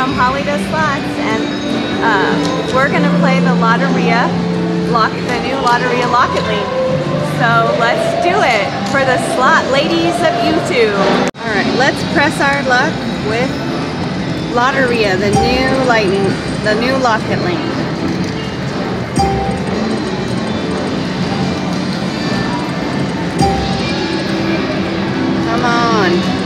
from Holly Does Slots, and we're gonna play the Lotteria, the new Lotteria Locket Link. So let's do it for the slot ladies of YouTube. All right, let's press our luck with Lotteria, the new Locket Link. Come on.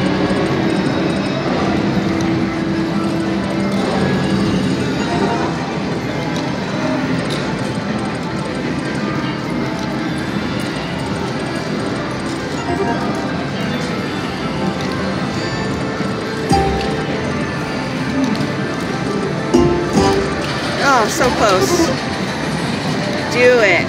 Oh, so close. Do it.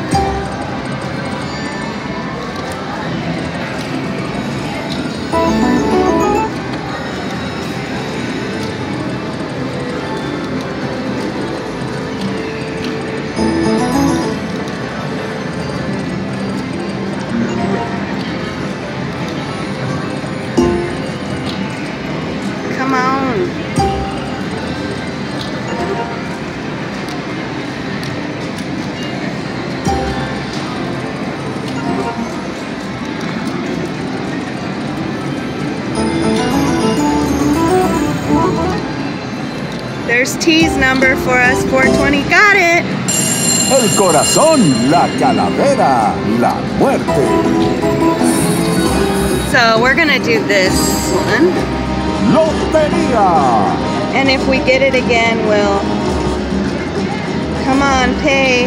Come on. There's T's number for us, 420. Got it! El corazón, la calavera, la muerte. So we're gonna do this one. Lotería. And if we get it again, we'll... Come on, pay.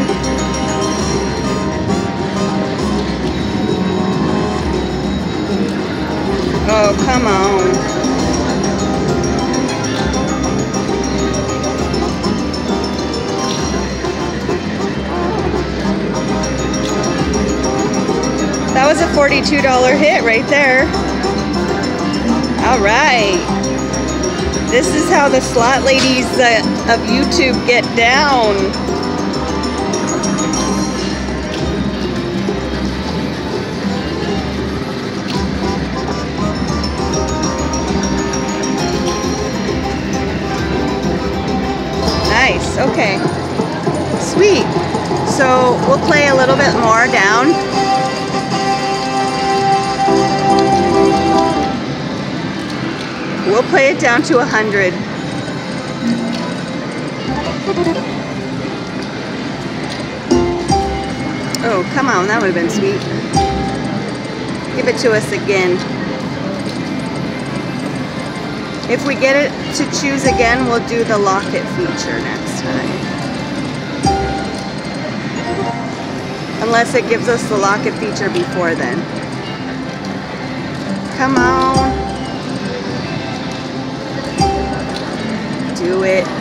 Oh, come on. That was a $42 hit right there. All right. This is how the slot ladies of YouTube get down. Nice, okay. Sweet. So we'll play a little bit more down. We'll play it down to 100. Oh, come on, that would have been sweet. Give it to us again. If we get it to choose again, we'll do the locket feature next time. Unless it gives us the locket feature before then. Come on. Do it.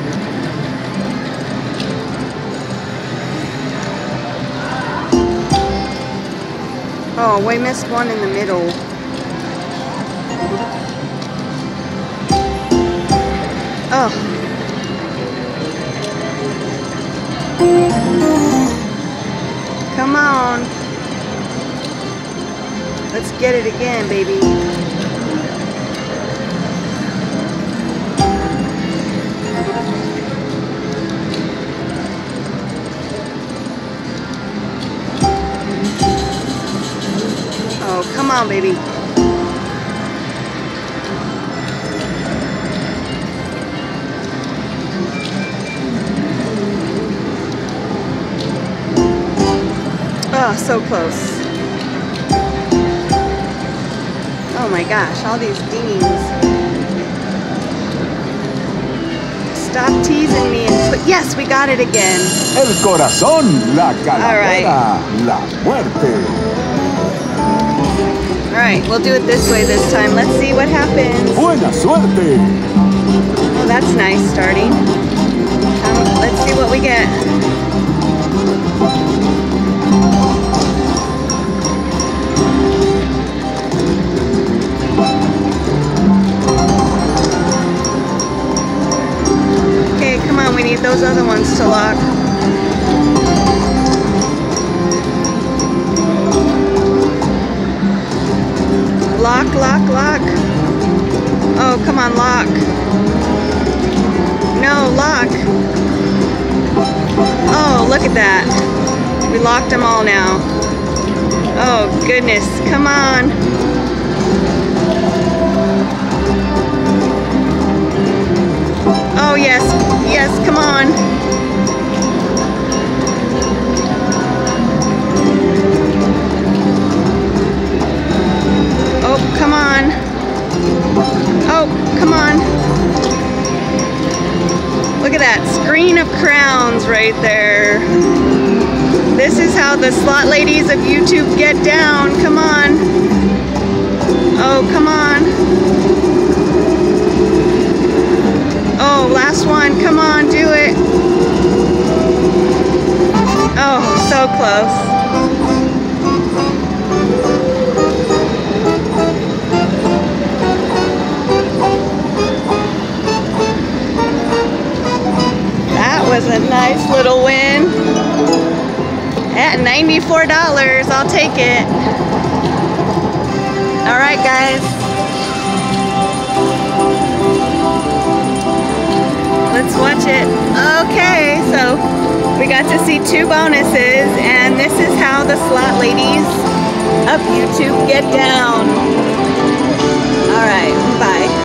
Oh, we missed one in the middle. Oh. Come on. Let's get it again, baby. Oh, come on, baby. Oh, so close. Oh my gosh, all these dings. Stop teasing me and put, yes, we got it again. El corazón, la calavera, la muerte. All right, we'll do it this way this time. Let's see what happens. Buena suerte. Oh, that's nice starting. Let's see what we get. Okay, come on, we need those other ones to lock. Lock, lock, lock. Oh, come on, lock. no, lock. Oh, look at that. We locked them all now. Oh, goodness. Come on. Oh, yes. Yes, come on. Oh, come on. Oh, come on. Look at that screen of crowns right there. This is how the slot ladies of YouTube get down. Come on. Oh, come on. Oh, last one. Come on, do it. Oh, so close. That was a nice little win. At $94, I'll take it. All right, guys. Let's watch it. Okay, so we got to see 2 bonuses, and this is how the slot ladies of YouTube get down. All right, bye.